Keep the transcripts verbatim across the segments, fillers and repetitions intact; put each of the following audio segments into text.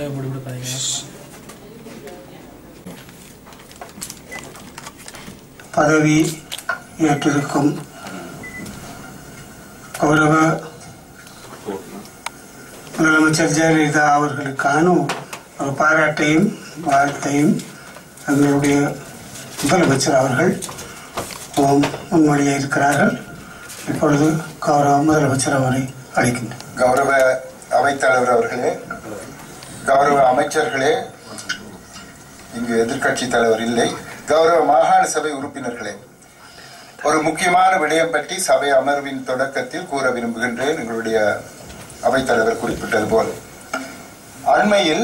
பதவி ஏற்றிருக்கும் கௌரவ முதலமைச்சர் ஜெயலலிதா அவர்களுக்கான ஒரு பாராட்டையும் வாழ்த்தையும் எங்களுடைய முதலமைச்சர் அவர்கள் முன்மொழிய இருக்கிறார்கள். இப்பொழுது கௌரவ முதலமைச்சர் அவரை அழைக்கின்றனர். கௌரவ அவைத்தலைவர் அவர்களே, கௌரவ அமைச்சர்களே, இங்கு எதிர்கட்சி தலைவர் இல்லை, கௌரவ மாகாண சபை உறுப்பினர்களே, ஒரு முக்கியமான விடயம் பற்றி சபை அமர்வின் தொடக்கத்தில் கூற விரும்புகின்றேன். எங்களுடைய அவைத்தலைவர் குறிப்பிட்டது போல் அண்மையில்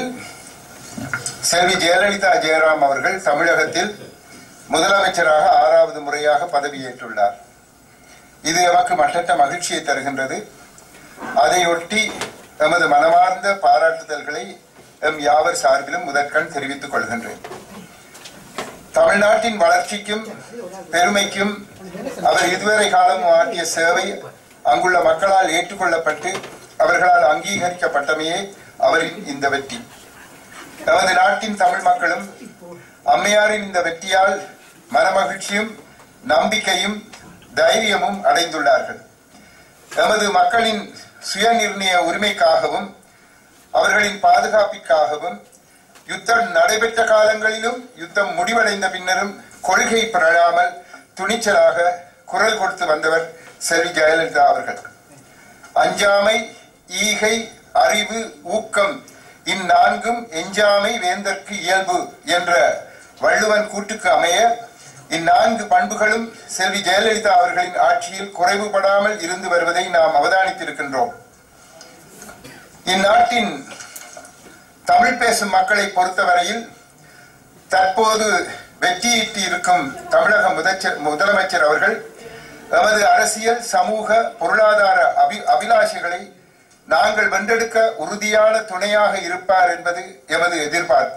செல்வி ஜெயலலிதா ஜெயராம் அவர்கள் தமிழகத்தில் முதலமைச்சராக ஆறாவது முறையாக பதவியேற்றுள்ளார். இது எமக்கு மட்டற்ற மகிழ்ச்சியை தருகின்றது. அதையொட்டி எமது மனமார்ந்த பாராட்டுதல்களை எம் யாவர் சார்பிலும் முதற்கண் தெரிவித்துக் கொள்கின்றேன். தமிழ்நாட்டின் வளர்ச்சிக்கும் பெருமைக்கும் அவர் இதுவரை காலம் ஆற்றிய சேவை அங்குள்ள மக்களால் ஏற்றுக்கொள்ளப்பட்டு அவர்களால் அங்கீகரிக்கப்பட்டமையே அவரின் இந்த வெற்றி. நமது நாட்டின் தமிழ் மக்களும் அம்மையாரின் இந்த வெற்றியால் மனமகிழ்ச்சியும் நம்பிக்கையும் தைரியமும் அடைந்துள்ளார்கள். எமது மக்களின் சுய நிர்ணய உரிமைக்காகவும் அவர்களின் பாதுகாப்பிற்காகவும் யுத்தம் நடைபெற்ற காலங்களிலும் யுத்தம் முடிவடைந்த பின்னரும் கொள்கை பெறாமல் துணிச்சலாக குரல் கொடுத்து வந்தவர் செல்வி ஜெயலலிதா அவர்கள். அஞ்சாமை, ஈகை, அறிவு, ஊக்கம் இந்நான்கும் எஞ்சாமை வேந்தற்கு இயல்பு என்ற வள்ளுவன் கூட்டுக்கு அமைய இந்நான்கு பண்புகளும் செல்வி ஜெயலலிதா அவர்களின் ஆட்சியில் குறைவுபடாமல் இருந்து வருவதை நாம் அவதானித்திருக்கின்றோம். இந்நாட்டின் தமிழ் பேசும் மக்களை பொறுத்தவரையில் தற்போது வெற்றியீட்டி இருக்கும் தமிழக முதலமைச்சர் அவர்கள் எமது அரசியல், சமூக, பொருளாதார அபி அபிலாஷைகளை நாங்கள் வென்றெடுக்க உறுதியான துணையாக இருப்பார் என்பது எமது எதிர்பார்ப்பு.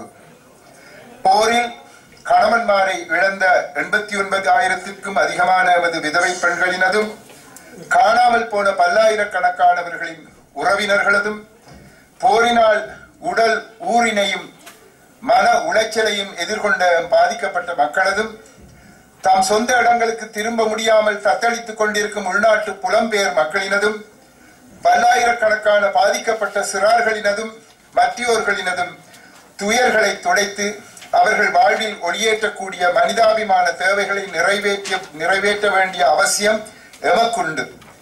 போரில் கணவன்மாரை இழந்த எண்பத்தி ஒன்பது ஆயிரத்திற்கும் அதிகமான எமது விதவை பெண்களினதும் காணாமல் போன பல்லாயிரக்கணக்கானவர்களின் உறவினர்களதும் போரினால் உடல் ஊரினையும் மன உளைச்சலையும் எதிர்கொண்ட பாதிக்கப்பட்ட மக்களதும் தாம் சொந்த இடங்களுக்கு திரும்ப முடியாமல் தத்தளித்துக் கொண்டிருக்கும் உள்நாட்டு புலம்பெயர் மக்களினதும் பல்லாயிரக்கணக்கான பாதிக்கப்பட்ட சிறார்களினதும் மற்றோர்களினதும் துயர்களை துடைத்து அவர்கள் வாழ்வில் ஒளியேற்றக்கூடிய மனிதாபிமான தேவைகளை நிறைவேற்ற நிறைவேற்ற வேண்டிய அவசியம் எமக்குண்டு.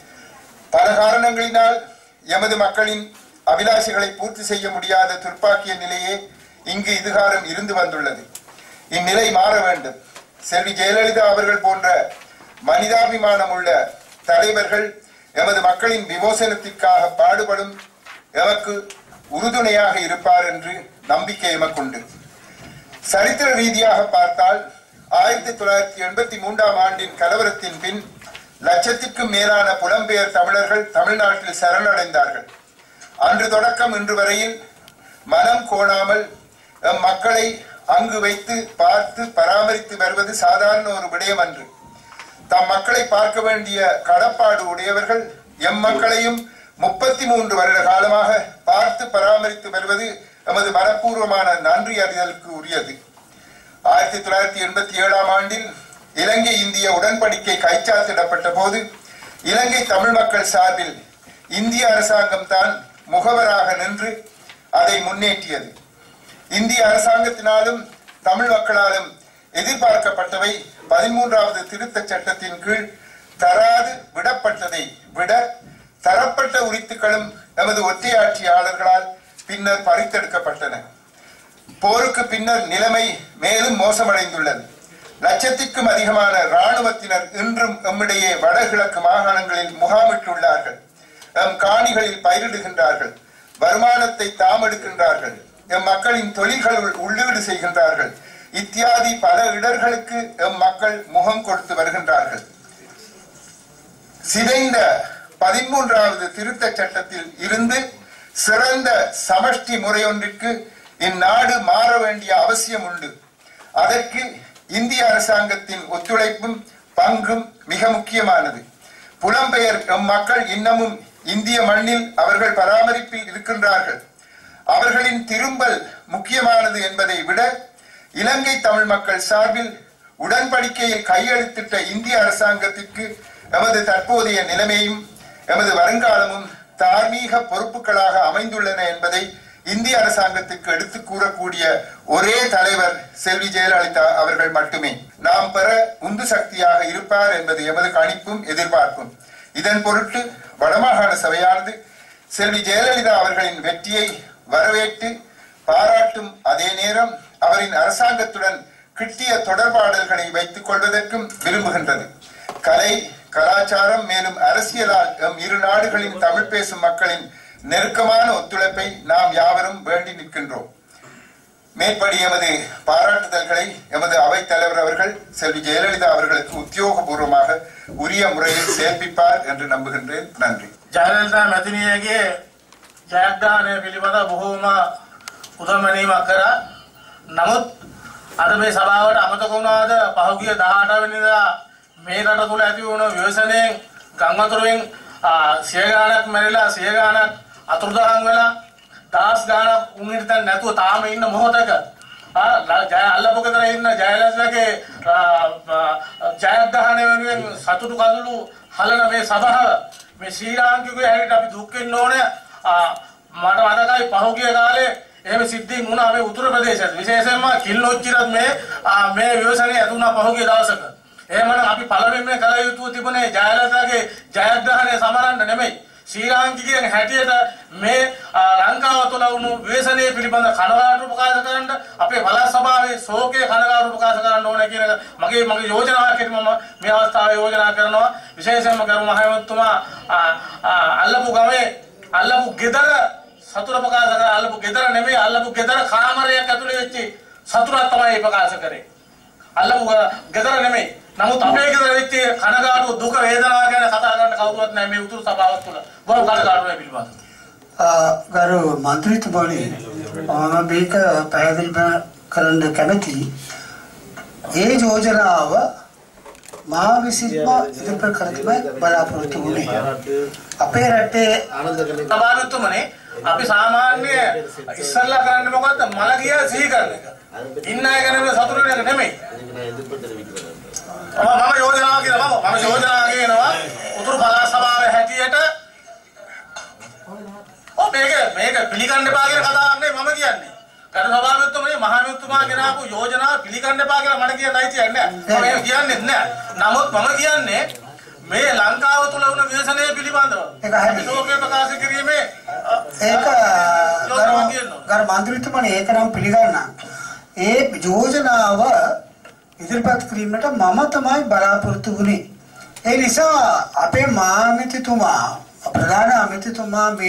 பல காரணங்களினால் எமது மக்களின் அபிலாஷைகளை பூர்த்தி செய்ய முடியாத துர்ப்பாக்கிய நிலையே இங்கு இதுகாரம் இருந்து வந்துள்ளது. இந்நிலை மாற வேண்டும். செல்வி ஜெயலலிதா அவர்கள் போன்ற மனிதாபிமானம் உள்ள தலைவர்கள் எமது மக்களின் விமோசனத்திற்காக பாடுபடும் எமக்கு உறுதுணையாக இருப்பார் என்று நம்பிக்கை எமக்குண்டு. சரித்திர ரீதியாக பார்த்தால் ஆயிரத்தி தொள்ளாயிரத்தி எண்பத்தி மூன்றாம் ஆண்டின் கலவரத்தின் பின் லட்சத்திற்கும் மேலான புலம்பெயர் தமிழர்கள் தமிழ்நாட்டில் சரணடைந்தார்கள். அன்று தொடக்கம் இன்று வரையில் மனம் கோணாமல் எம் மக்களை அங்கு வைத்து பார்த்து பராமரித்து வருவது சாதாரண ஒரு விடயம் அன்று. தம் மக்களை பார்க்க வேண்டிய கடப்பாடு உடையவர்கள் எம் மக்களையும் முப்பத்தி மூன்று வருட காலமாக பார்த்து பராமரித்து வருவது எமது மனப்பூர்வமான நன்றி அறிதலுக்கு உரியது. ஆயிரத்தி தொள்ளாயிரத்தி எண்பத்தி ஏழாம் ஆண்டில் இலங்கை இந்திய உடன்படிக்கை கைச்சாத்திடப்பட்ட போது இலங்கை தமிழ் மக்கள் சார்பில் இந்திய அரசாங்கம் தான் முகவராக நின்று அதை முன்னேற்றியது. இந்திய அரசாங்கத்தினாலும் தமிழ் மக்களாலும் எதிர்பார்க்கப்பட்டவை பதிமூன்றாவது திருத்த சட்டத்தின் கீழ் தராது விடப்பட்டதை விட தரப்பட்ட உரித்துக்களும் எமது ஒற்றையாட்சியாளர்களால் பின்னர் பறித்தெடுக்கப்பட்டன. போருக்கு பின்னர் நிலைமை மேலும் மோசமடைந்துள்ளது. லட்சத்திற்கும் அதிகமான இராணுவத்தினர் இன்றும் எம்மிடையே வடகிழக்கு மாகாணங்களில் முகாமிட்டுள்ளார்கள். எம் காணிகளில் பயிரிடுகின்றார்கள், வருமானத்தை தாமெடுக்கின்றார்கள், எம் மக்களின் தொழில்களுள் உள்ளீடு செய்கின்றார்கள். இத்தியாதி பல இடர்களுக்கு எம் மக்கள் முகம் கொடுத்து வருகின்றார்கள். சிதைந்த பதிமூன்றாவது திருத்த சட்டத்தில் இருந்து சிறந்த சமஷ்டி முறையொன்றிற்கு இந்நாடு மாற வேண்டிய அவசியம் உண்டு. அதற்கு இந்திய அரசாங்கத்தின் ஒத்துழைப்பும் பங்கும் மிக முக்கியமானது. புலம்பெயர் எம் மக்கள் இன்னமும் இந்திய மண்ணில் அவர்கள் பராமரிப்பில் இருக்கின்றார்கள். அவர்களின் திரும்பல் முக்கியமானது என்பதை விட இலங்கை தமிழ் மக்கள் சார்பில் உடன்படிக்கையில் கையெழுத்திட்ட இந்திய அரசாங்கத்திற்கு எமது தற்போதைய நிலைமையும் எமது வருங்காலமும் தார்மீக பொறுப்புகளாக அமைந்துள்ளன என்பதை இந்திய அரசாங்கத்திற்கு எடுத்து கூறக்கூடிய ஒரே தலைவர் செல்வி ஜெயலலிதா அவர்கள் மட்டுமே. நாம் பெற உந்து சக்தியாக இருப்பார் என்பது எமது கணிப்பும் எதிர்பார்ப்பும். இதன் பொருட்டு வடமாகாண சபையானது செல்வி ஜெயலலிதா அவர்களின் வெற்றியை வரவேற்று பாராட்டும் அதே நேரம் அவரின் அரசாங்கத்துடன் கிட்டிய தொடர்பாடல்களை வைத்துக் கொள்வதற்கும் விரும்புகின்றது. கலை, கலாச்சாரம் மேலும் அரசியலால் எம் இரு நாடுகளின் தமிழ் பேசும் மக்களின் நெருக்கமான ஒத்துழைப்பை நாம் யாவரும் வேண்டி நிற்கின்றோம். மேற்படி எமது பாராட்டுதல்களை எமது அவைத் தலைவர் அவர்கள் செல்வி ஜெயலலிதா அவர்களுக்கு உத்தியோகபூர்வமாக உரிய முறையில் சேர்ப்பிப்பார் என்று நம்புகின்றேன். நன்றி. ජයලලිතා මැතිණියගේ ජයග්‍රහණය පිළිබඳ බොහෝම උදමනීමක් කරා. නමුත් අද මේ සභාවට අමතක වුණාද පහුගිය දහඅට වෙනිදා මේ රට තුල ඇති වුණු ව්‍යසනයෙන් ගම් වතුරෙන් සිය ගාණක් මැරිලා සිය ගාණක් අතුරුදහන් වෙලා දහස් ගාණක් උන්හිට දැන් නැතුව තාම ඉන්න මොහොතක ජය අල්ලපොකතර ඉන්න ජයලලිතාගේ ජයග්‍රහණය වෙනුවෙන් සතුටු කඳුළු හලන මේ සභාව මේ ශ්‍රී ලාංකිකයෝ හැටියට අපි දුක් වෙන්න ඕනේ. මට මතකයි පහුගිය කාලේ එහෙම සිද්ධීන් වුණා මේ උතුරු ප්‍රදේශයේ විශේෂයෙන්ම කිල්ලොච්චිරත් මේ මේ ව්‍යසනය ඇති වුණා පහුගිය දවසක. එහෙමනම් අපි පළවෙනිම කල යුතු තිබුණේ ජයලලිතාගේ ජයග්‍රහණය සමරන්න නෙමෙයි. ශ්‍රී ලාංකිකයන් හැටියට මේ ලංකාව තුළ වුණු ව්‍යසනය පිළිබඳ කනගාටු ප්‍රකාශ කරන්න අපේ පළාත් සභාවේ ශෝකයේ කනගාටු ප්‍රකාශ කරන්න ඕනේ කියන මගේ මගේ යෝජනාවක් හැටියට මම මේ අවස්ථාවේ යෝජනා කරනවා. විශේෂයෙන්ම ගරු මහමැතිතුමා අල්ලපු ගමේ අල්ලපු ගෙදර සතුට ප්‍රකාශ කරලා අල්ලපු ගෙදර නෙමෙයි අල්ලපු ගෙදර කාමරයක් ඇතුලේ වෙච්ච සතුටක් තමයි ප්‍රකාශ කරේ. අල්ලපු ගෙදර නෙමෙයි. නමුත් අපේ ගෙදර වෙච්ච කනගාටු දුක වේදනාව ගැන කතා කරන්න කවුරුවත් නැහැ මේ උතුරු සභාව තුළ. බොහොම කනගාටුයි පිළිබඳව. ගරු මන්ත්‍රීතුමානි මම මේක පැහැදිලි කරන්න කැමතියි. ඒ යෝජනාව මා විසින්ම ඉදිරිපත් කර තිබෙන බලාපොරොත්තු වුණේ අපේ රටේ සභාවතුමනේ අපි සාමාන්‍ය ඉස්සල්ලා කරන්නේ මොකද්ද මල ගියා සිහි කරන එක. ඉන්න අය ගැන සතුටු වෙන එක නෙමෙයි. මම යෝජනා කියනවා මම යෝජනා කියනවා උතුරු පළාත් සභාවේ හැටියට ඔව් මේක මේක පිළිගන්න එපා කියන කතාවක් නෙමෙයි මම කියන්නේ. කරු සභාවතුමනේ මහමැතිතුමා ගෙනාවු යෝජනාව පිළිගන්න එපා කියලා මට කියන්න අයිතියක් නැහැ. මම ඒක කියන්නේ නැහැ. නමුත් මම කියන්නේ මේ ලංකාව තුළ වුණ ව්‍යසනය පිළිබඳව ඒක හරි. ශෝකය ප්‍රකාශ කිරීමේ ඒක ගරු මන්ත්‍රීතුමානි ඒක නම් පිළිගන්නවා. ඒ යෝජනාව ඉදිරිපත් කිරීමට මම තමයි බලාපොරොත්තු වුණේ. ඒ නිසා අපේ මහමැතිතුමා ප්‍රධාන අමාත්‍යතුමා මේ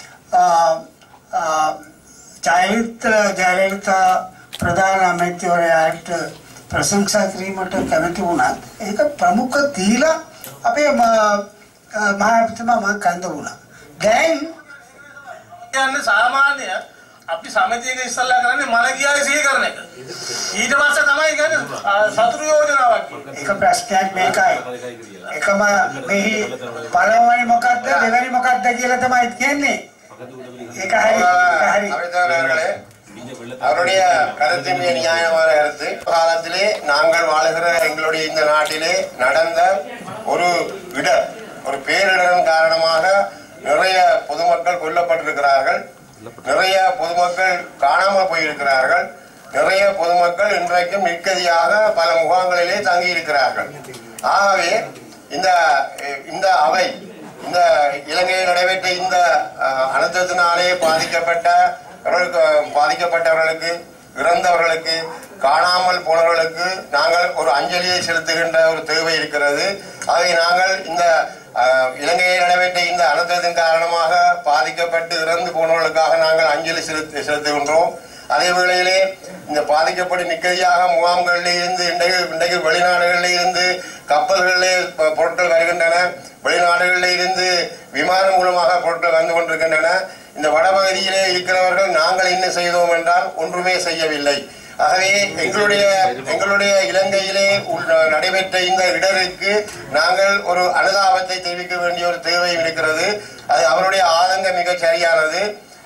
ජයලලිතා ජයලලිතා ප්‍රධාන අමාත්‍යවරයාට ප්‍රශංසා කිරීමට කැමති වුණා. ඒක ප්‍රමුඛ දීලා අපේ මහමැතිතුමා මම කන්ද වුණා. දැන් යන්නේ සාමාන්‍ය අපි සමිතියක ඉස්සල්ලා කරන්නේ මල ගියාගේ සිහි කරන එක. ඊට පස්සේ තමයි කියන්නේ සතුරු යෝජනාවක් කියන්නේ. ඒක ප්‍රශ්නයක් මේකයි. එකම මෙහි පළවෙනි මොකක්ද දෙවෙනි මොකක්ද කියලා තමයි කියන්නේ. ඒක හරි. හරි. அவருடைய கருத்து மிக நியாயமான கருத்து. காலத்திலே நாங்கள் வாழுகிற எங்களுடைய இந்த நாட்டிலே நடந்த ஒரு இடர் ஒரு பேரிடரின் காரணமாக நிறைய பொதுமக்கள் கொல்லப்பட்டிருக்கிறார்கள். நிறைய பொதுமக்கள் காணாமல் போயிருக்கிறார்கள். நிறைய பொதுமக்கள் இன்றைக்கும் நிற்கதியாக பல முகாம்களிலே தங்கி இருக்கிறார்கள். ஆகவே இந்த இந்த அவை இந்த இலங்கையில் நடைபெற்ற இந்த அனர்த்தத்தினாலே பாதிக்கப்பட்ட பாதிக்கப்பட்டவர்களுக்கு இறந்தவர்களுக்கு காணாமல் போனவர்களுக்கு நாங்கள் ஒரு அஞ்சலியை செலுத்துகின்ற ஒரு தேவை இருக்கிறது. அதை நாங்கள் இந்த இலங்கையில் நடைபெற்ற இந்த அனர்த்தத்தின் காரணமாக பாதிக்கப்பட்டு இறந்து போனவர்களுக்காக நாங்கள் அஞ்சலி செலுத்து செலுத்துகின்றோம். அதே வேளையிலே இந்த பாதிக்கப்பட்டு நிக்கதியாக முகாம்களில் இருந்து இன்றைக்கு இன்றைக்கு வெளிநாடுகளில் இருந்து கப்பல்களிலே பொருட்கள் வருகின்றன. வெளிநாடுகளில் இருந்து விமானம் மூலமாக பொருட்கள் வந்து கொண்டிருக்கின்றன. இந்த வடபகுதியிலே இருக்கிறவர்கள் நாங்கள் என்ன செய்தோம் என்றால் ஒன்றுமே செய்யவில்லை. ஆகவே எங்களுடைய எங்களுடைய இலங்கையிலே நடைபெற்ற இந்த இடருக்கு நாங்கள் ஒரு அனுதாபத்தை தெரிவிக்க வேண்டிய ஒரு தேவை இருக்கிறது. அது அவருடைய ஆதங்கம் மிக சரியானது.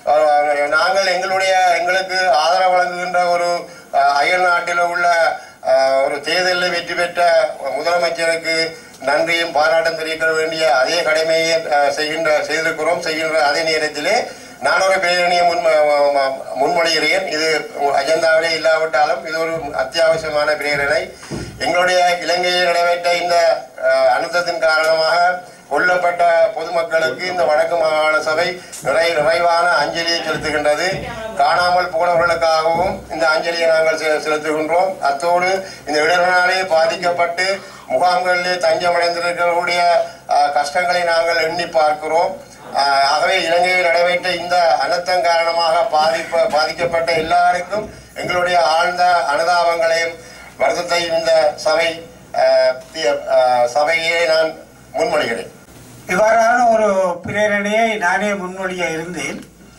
நாங்கள் எங்களுடைய எங்களுக்கு ஆதரவு வழங்குகின்ற ஒரு அயல் நாட்டில் உள்ள ஒரு தேர்தலில் வெற்றி பெற்ற முதலமைச்சருக்கு நன்றியும் பாராட்டும் தெரிவிக்க வேண்டிய அதே கடமையை செய்கின்ற செய்திருக்கிறோம். செய்கின்ற அதே நேரத்திலே நான் ஒரு பிரேரணியை முன் முன்மொழிகிறேன். இது அஜெண்டாவிலே இல்லாவிட்டாலும் இது ஒரு அத்தியாவசியமான பிரேரணை. எங்களுடைய இலங்கையில் நடைபெற்ற இந்த அழுத்தத்தின் காரணமாக கொல்லப்பட்ட பொதுமக்களுக்கு இந்த வடக்கு மாகாண சபை நிறை நிறைவான அஞ்சலியை செலுத்துகின்றது. காணாமல் போனவர்களுக்காகவும் இந்த அஞ்சலியை நாங்கள் செலுத்துகின்றோம். அத்தோடு இந்த இடர்னாலே பாதிக்கப்பட்டு முகாம்களிலே தஞ்சமடைந்திருக்கக்கூடிய கஷ்டங்களை நாங்கள் எண்ணி பார்க்கிறோம். ஆகவே இலங்கையில் நடைபெற்ற இந்த அனர்த்தம் காரணமாக பாதிப்ப பாதிக்கப்பட்ட எல்லாருக்கும் எங்களுடைய ஆழ்ந்த அனுதாபங்களையும் வருத்தத்தையும் இந்த சபை சபையே நான் முன்மொழிகிறேன். இவ்வாறான ஒரு பிரேரணையை நானே முன்மொழிய இருந்தேன்.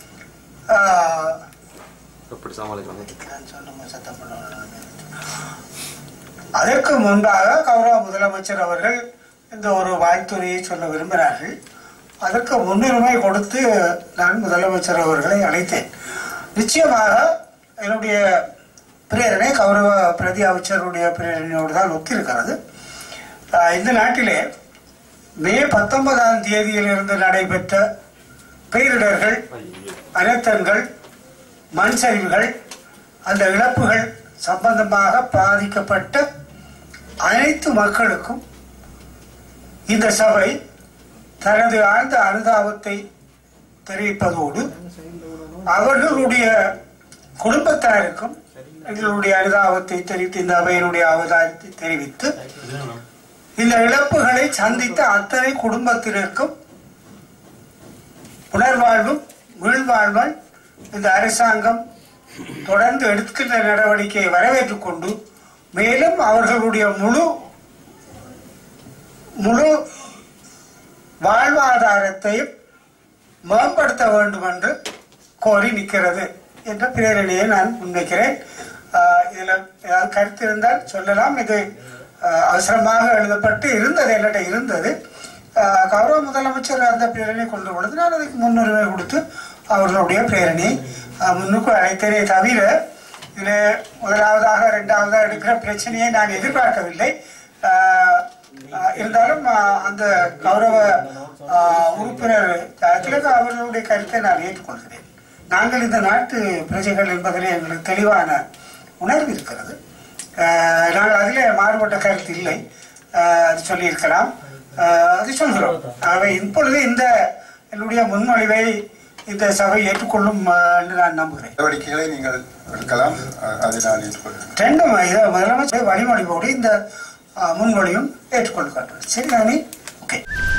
அதற்கு முன்பாக கௌரவ முதலமைச்சர் அவர்கள் இந்த ஒரு வாழ்த்துறையை சொல்ல விரும்பினார்கள். அதற்கு முன்னுரிமை கொடுத்து நான் முதலமைச்சர் அவர்களை அழைத்தேன். நிச்சயமாக என்னுடைய பிரேரணை கௌரவ பிரதி அமைச்சருடைய பிரேரணையோடு தான் ஒத்திருக்கிறது. இந்த நாட்டிலே மே பத்தொன்பதாம் தேதியிலிருந்து நடைபெற்ற பேரிடர்கள், அனர்த்தங்கள், மண் சரிவுகள், அந்த இழப்புகள் சம்பந்தமாக பாதிக்கப்பட்ட அனைத்து மக்களுக்கும் இந்த சபை தனது ஆழ்ந்த அனுதாபத்தை தெரிவிப்பதோடு அவர்களுடைய குடும்பத்தாருக்கும் எங்களுடைய அனுதாபத்தை தெரிவித்து இந்த அவையினுடைய அவதாரத்தை தெரிவித்து இந்த இழப்புகளை சந்தித்த அத்தனை குடும்பத்தினருக்கும் புனர்வாழ்வும் மீள்வாழ்வல் இந்த அரசாங்கம் தொடர்ந்து எடுக்கின்ற நடவடிக்கையை வரவேற்றுக் கொண்டு மேலும் அவர்களுடைய முழு முழு வாழ்வாதாரத்தையும் மேம்படுத்த வேண்டும் என்று கோரி நிற்கிறது என்ற பிரேரணையை நான் முன்வைக்கிறேன். இதில் ஏதாவது கருத்து இருந்தால் சொல்லலாம். இது அவசரமாக எழுதப்பட்டு இருந்தது, என்னட்ட இருந்தது. கௌரவ முதலமைச்சர் அந்த பிரேரணை கொண்டு பொழுது நான் அதுக்கு முன்னுரிமை கொடுத்து அவர்களுடைய பிரேரணையை முன்னுக்கு அழைத்தேனே தவிர இதில் முதலாவதாக இரண்டாவதாக எடுக்கிற பிரச்சனையை நான் எதிர்பார்க்கவில்லை. இருந்தாலும் அந்த கௌரவ உறுப்பினர் திலக அவர்களுடைய கருத்தை நான் ஏற்றுக்கொள்கிறேன். நாங்கள் இந்த நாட்டு பிரஜைகள் என்பதிலே எங்களுக்கு தெளிவான உணர்வு இருக்கிறது. நாங்கள் அதிலே மாறுபட்ட கருத்து இல்லை. அது சொல்லியிருக்கலாம், அது சொல்கிறோம். அவை இப்பொழுது இந்த என்னுடைய முன்மொழிவை இந்த சபை ஏற்றுக்கொள்ளும் என்று நான் நம்புகிறேன். நடவடிக்கைகளை நீங்கள் எடுக்கலாம், அதை நான் ஏற்றுக்கொள்கிறேன். ரெண்டும் முதலமைச்சர் வழிமொழிவோடு இந்த முன்மொழியும் ஏற்றுக்கொள்கிறார்கள். சரி தானே? ஓகே.